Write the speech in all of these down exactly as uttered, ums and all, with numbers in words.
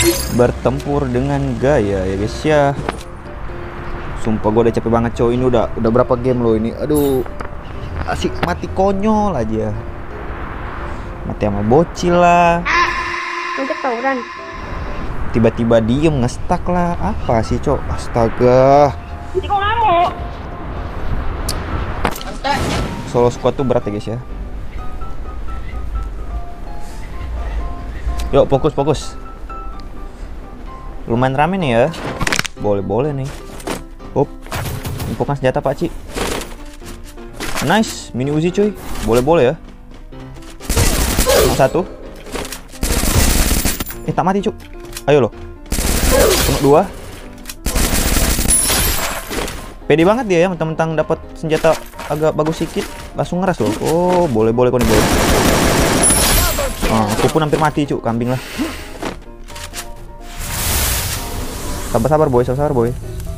Bertempur dengan gaya ya guys ya. Sumpah gue udah capek banget coy. Ini udah udah berapa game loh ini. Aduh, asik mati konyol aja. Mati sama bocil lah. Ngajak tawuran. Tiba-tiba diem ngestak lah. Apa sih cok? Astaga. Jadi kok ngamuk? Solo squad tuh berat ya guys ya. Yuk fokus fokus. Lumayan rame nih ya. Boleh-boleh nih. Hop. Infokan senjata Pak Ci. Nice, mini Uzi cuy. Boleh-boleh ya. Cuma satu. Eh tak mati cuk. Ayo loh. Cuma dua. Pede banget dia ya, mentang-mentang dapat senjata agak bagus sedikit, langsung ngeras loh. Oh, boleh-boleh kok nih boleh. Ah, aku pun hampir mati cuk, kambing lah. Sabar-sabar boy, sabar-sabar boy.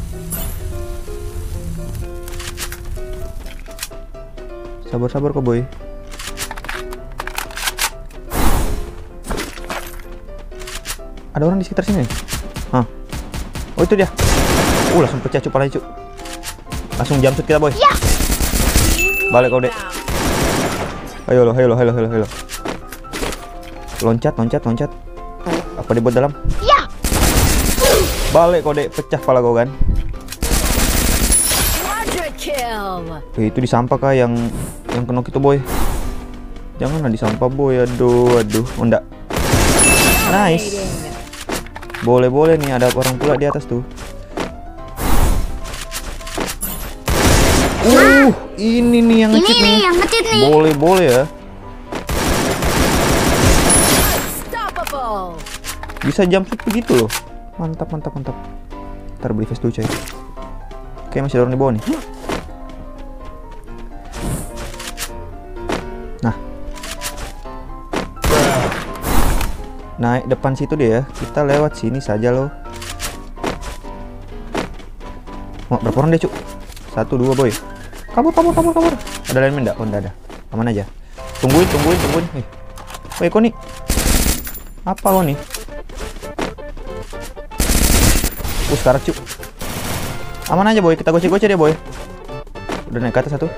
Sabar-sabar kok boy. Ada orang di sekitar sini. Hah. Oh itu dia. Uh langsung pecah cuk palanya cuk. Langsung jam shoot kita boy. Ya. Balik kau dek. Ayo lo, ayo lo, ayo lo, ayo lo. Loncat, loncat, loncat. Apa dia buat dalam? Ya. Balik kau dek, pecah pala kau kan. Eh, itu di sampah kah yang yang kena itu boy? Janganlah di sampah boy. Aduh, aduh, oh enggak. Nice. Boleh-boleh nih, ada orang pula di atas tuh. Uh, ini nih yang ngecit nih. Yang ngecit nih. Boleh-boleh ya. Bisa jump shoot begitu loh. Mantap, mantap, mantap. Ntar beli face dulu coy. Oke, masih ada orang di bawah nih. Nah. Naik depan situ dia ya. Kita lewat sini saja loh. Oh, berapa orang dia cuk? Satu, dua boy. Kabur, kabur, kabur, kabur. Ada lain enggak? Oh, enggak ada. Aman aja. Tungguin, tungguin, tungguin. Eh. Woi, kok nih? Apa lo nih? Uh, sekarang cuk. Aman aja boy, kita gocek-gocek dia boy. Udah naik ke atas satu.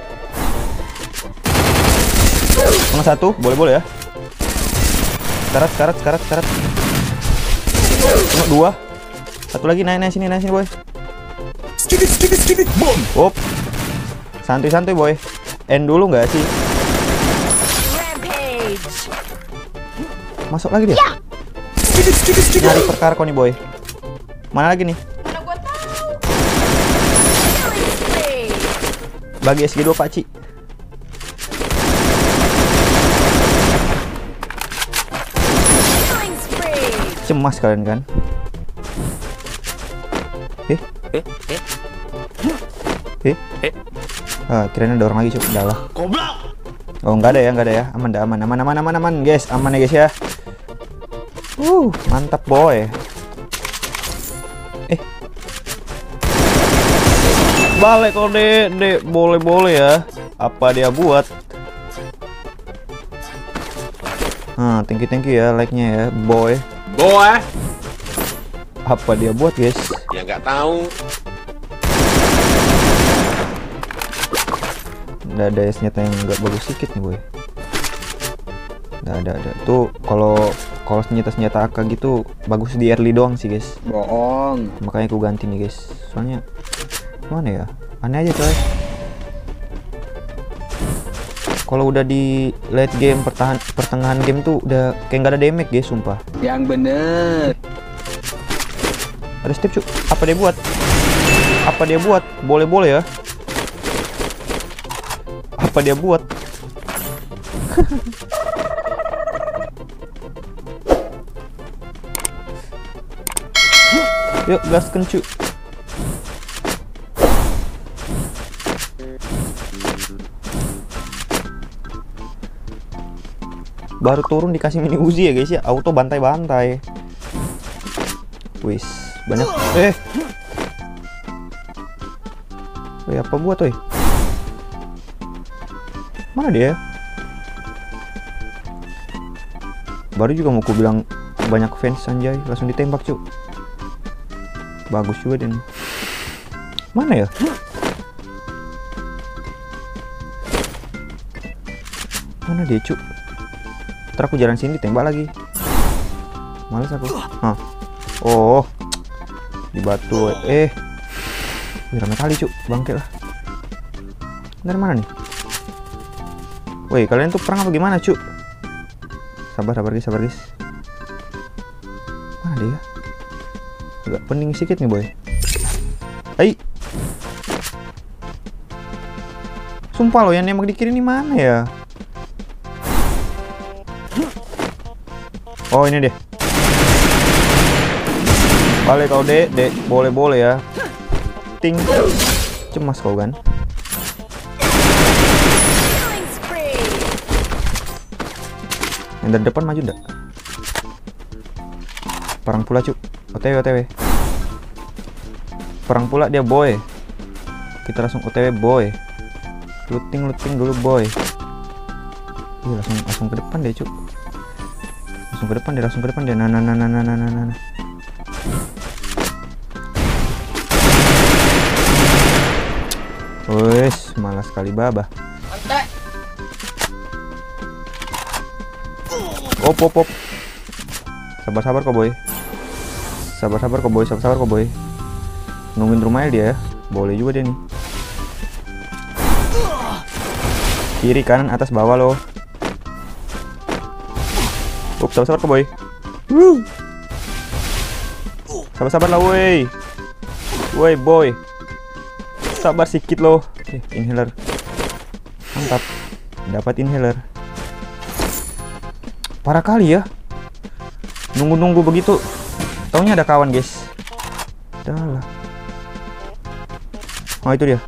Cuma satu, boleh-boleh ya. Sekarat, sekarat, sekarat, sekarat. Cuma dua. Satu lagi, naik, naik sini, naik sini boy. Skidit, skidit, skidit, bom. Hop. Santuy-santuy boy. End dulu nggak sih? Masuk lagi dia. Ya. Skidit, skidit, skidit. Nyari perkara kok nih boy. Mana lagi nih? Mana gua tahu. Bagi S G dua Pak Ci. Cemas kalian kan? Eh? Eh, eh. Eh? Eh? Ah, kirain ada orang lagi cuk. Udah lah. Goblok. Oh, nggak ada ya, nggak ada ya. Aman dah, aman, aman, aman, aman, aman, guys. Aman ya guys ya. Uh, mantap boy. Eh. Balik kok dek, dek. Boleh-boleh ya. Apa dia buat? Nah, thank you, thank you ya like-nya ya, boy. Boy. Apa dia buat, guys? Ya nggak tahu. Nggak ada senjata yang nggak bagus sedikit nih, boy. Nggak ada, ada. Tuh, kalau kalau senjata-senjata A K gitu bagus di early doang sih, guys. Bohong. Makanya aku ganti nih, guys. Soalnya mana ya? Aneh aja, coy. Kalau udah di late game, pertahan pertengahan game tuh udah kayak nggak ada damage, guys, sumpah. Yang bener. Ada step cuk. Apa dia buat? Apa dia buat? Boleh-boleh ya. Apa dia buat? Yuk gaskan cuk. Baru turun dikasih mini Uzi ya guys ya, auto bantai-bantai. Wis, banyak. Eh. Wih, apa buat woi? Mana dia? Baru juga mau ku bilang banyak fans anjay, langsung ditembak cuk. Bagus juga dia nih. Mana ya? Mana dia cuk? Ntar aku jalan sini tembak lagi. Males aku. Hah. Oh. Di batu. Eh. Wih, ramai kali cuk. Bangkit lah. Dari mana nih? Woi, kalian tuh perang apa gimana cuk? Sabar, sabar guys, sabar guys. Mana dia? Agak pening sedikit nih boy. Hai. Sumpah loh, yang nembak di kiri ini mana ya? Oh ini deh. Balik kau dek, dek. Boleh-boleh ya. Ting. Cemas kau kan? Yang dari depan maju ndak? Perang pula cuk. O T W, O T W. Perang pula dia boy. Kita langsung O T W boy. Looting, looting dulu boy. Ih, langsung langsung ke depan deh cuk. Langsung ke depan deh, langsung ke depan deh. Nah, nah, nah, nah, nah, nah, nah, nah. Wes, malas sekali babah. Op, op, op. Sabar-sabar kok boy. Sabar-sabar kok boy, sabar-sabar kok boy. Nungguin rumahnya dia ya. Boleh juga dia nih. Kiri, kanan, atas, bawah loh. Up, sabar-sabar kok boy. Sabar-sabar lah woi. Woi boy. Sabar sedikit loh. Eh, inhaler. Mantap. Dapat inhaler. Parah kali ya. Nunggu-nunggu begitu. Taunya ada kawan guys. Dah lah. Oh itu dia.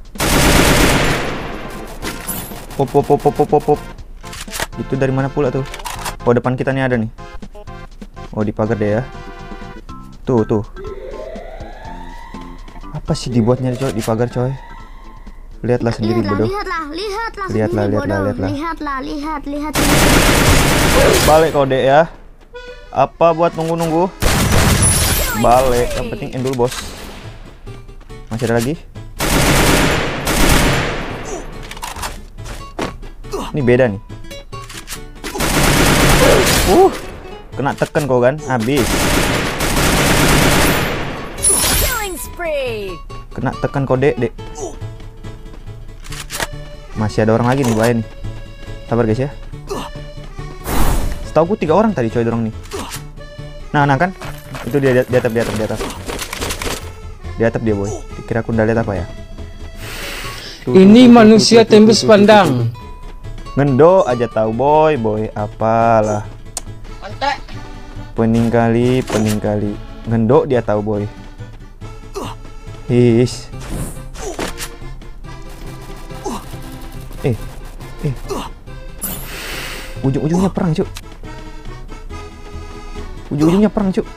Pop pop pop pop pop pop. Itu dari mana pula tuh? Oh depan kita nih ada nih. Oh di pagar deh ya. Tuh tuh. Apa sih dibuatnya coy di pagar coy? Lihatlah sendiri bodoh. Lihatlah, lihatlah, Lihatlah, lihatlah, lihatlah. Lihatlah, lihat, lihat. Balik kau dek ya. Apa buat nunggu-nunggu? Balik. Yang penting end dulu bos. Masih ada lagi? Ini beda nih. Uh, kena tekan kau kan? Habis. Kena tekan kau dek, dek. Masih ada orang lagi nih, bahaya nih. Sabar guys ya. Setahu gue tiga orang tadi coy dorong nih. Nah, nah kan? Itu dia di atap, di atap, di atap. Di atap dia boy. Kira aku udah lihat apa ya? Tuh, Ini tuh, tuh, manusia tuh, tuh, tembus tuh, tuh, pandang. tuh, tuh, tuh. Ngendo aja tahu boy, boy. Apalah. Pening kali, pening kali. Ngendo dia tahu boy. His. Eh, eh. Ujung-ujungnya perang cuk. Ujung-ujungnya perang cuk.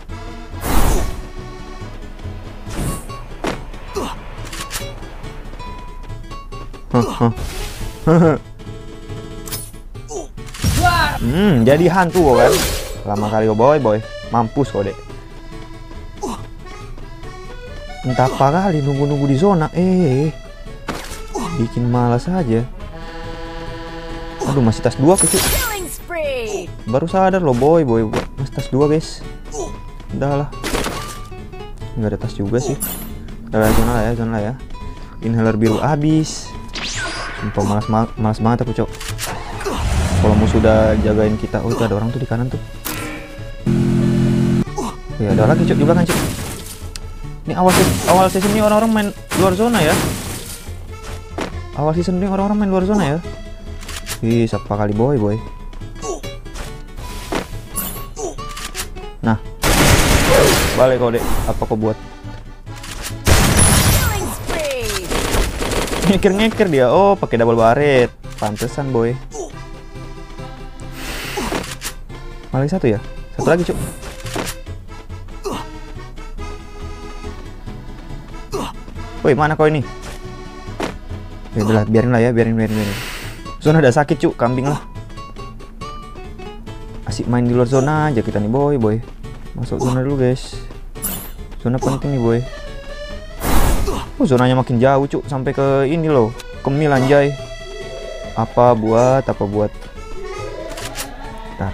Hah, hah. Hmm, jadi hantu kok kan. Lama kali kok boy, boy. Mampus kok dek. Entah apa kali nunggu-nunggu di zona. Eh, bikin malas aja. Aduh, masih tas dua kecil. Baru sadar loh boy, boy. Masih tas dua guys. Udah lah. Nggak ada tas juga sih. Udah lah, zona lah ya, zona lah ya. Inhaler biru habis. Sumpah malas, malas banget aku cok. Kalau musuh udah jagain kita. Oh itu ada orang tuh di kanan tuh. Ya ada lagi cok di belakang cok. Ini awal awal season ini orang-orang main luar zona ya. Awal season ini orang-orang main luar zona ya. Ih, siapa kali boy boy. Nah, balik kau dek. Apa kau buat? Ngekir-ngekir dia. Oh, pakai double baret. Pantesan boy. Malah satu ya. Satu lagi cuk. Woi, mana kau ini? Ya udah, biarin lah ya, biarin, biarin, biarin. Zona udah sakit cuk, kambing lah. Asik main di luar zona aja kita nih boy, boy. Masuk zona dulu guys. Zona penting nih boy. Oh, zonanya makin jauh cuk, sampai ke ini loh, ke mil anjay. Apa buat, apa buat. Bentar.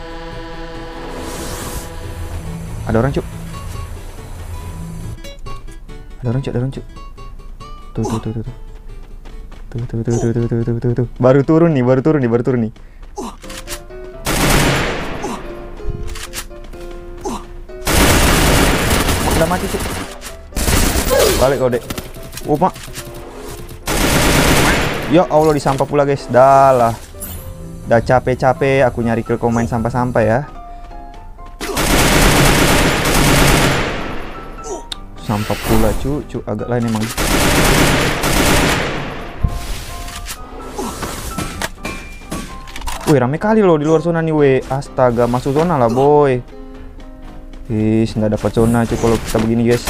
Ada orang cuk. Ada orang cuk, ada orang cuk. Tuh tuh tuh tuh. Tuh tuh tuh tuh tuh tuh tuh tuh tuh. Baru turun nih, baru turun nih, baru turun nih. Udah mati cuk. Balik kau dek. Oh mak. Ya Allah, disampah pula guys. Dah lah. Dah capek-capek aku nyari kill kau main sampah-sampah ya. Sampah pula cu, cu agak lain emang. Wih, rame kali loh di luar zona nih weh. Astaga, masuk zona lah boy. Is, nggak dapat zona cu kalau kita begini guys.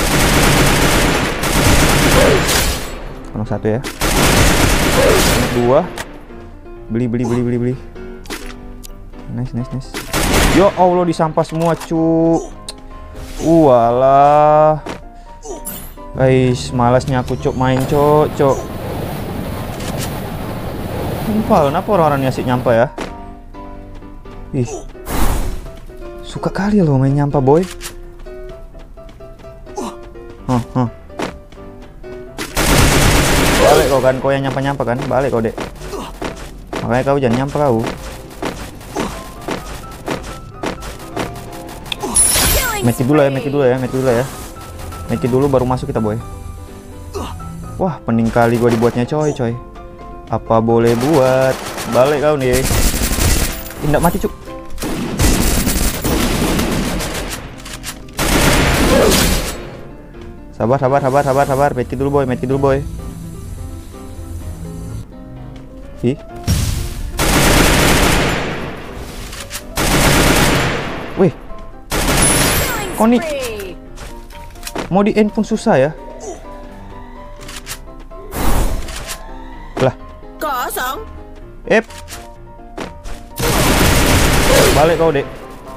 Nomor satu ya. Nomor dua. Beli beli beli beli beli. Nice nice nice. Ya Allah, disampah semua cu. Walah. Guys, malasnya aku cok main cok cok. Sumpah, kenapa orang-orang asik nyampah ya? Ih, suka kali loh main nyampah boy. Huh, huh. Balik kau kan, kau yang nyampah-nyampah kan? Balik kau dek. Makanya kau jangan nyampah kau. Mati dulu ya, mati dulu ya, mati dulu ya. Mati dulu baru masuk kita boy. Wah, pening kali gua dibuatnya coy coy. Apa boleh buat? Balik kau nih. Tidak mati cuk. Sabar sabar sabar sabar sabar. Mati dulu boy, mati dulu boy. Ih. Wih. Oh nih. Mau di end pun susah ya. Lah. Kosong. Ep. Balik kau dek.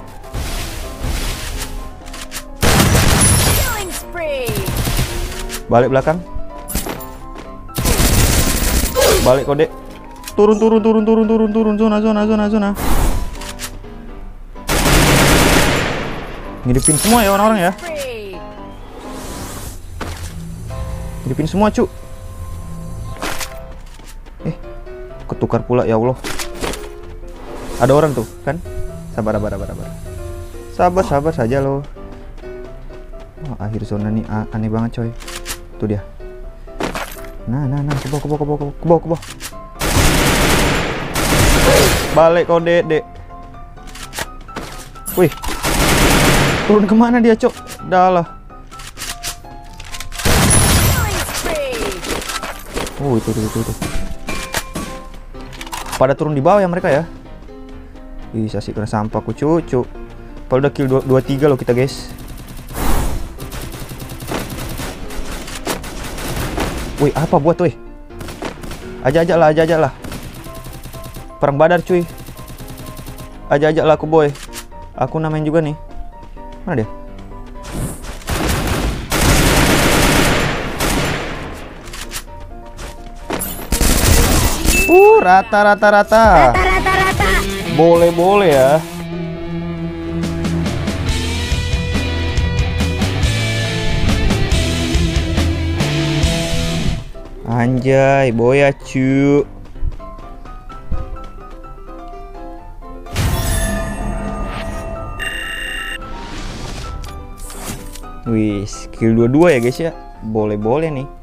Balik belakang. Balik kau dek. Turun turun turun turun turun turun zona zona zona zona. Ngidupin semua ya orang-orang ya. Ngidupin semua cu. Eh, ketukar pula ya Allah. Ada orang tuh kan? Sabar sabar sabar sabar. Sabar sabar saja loh. Oh, akhir zona nih aneh banget coy. Tuh dia. Nah nah nah, kebo kebo kebo kebo kebo. Balik kau dek dek. Wih, turun kemana dia cok? Dah lah. Oh itu itu itu, itu. Pada turun di bawah ya mereka ya. Ih, asik kena sampah aku cucu. Padahal udah kill dua tiga loh kita guys. Wih, apa buat wih? Ajak-ajak lah, ajak-ajak lah. Perang badar cuy. Ajak-ajak lah aku boy. Aku namain juga nih. Mana dia? Uh, rata rata rata. Rata rata. Boleh boleh ya. Anjay, boy acu. Wih, skill dua dua ya guys ya. Boleh-boleh nih.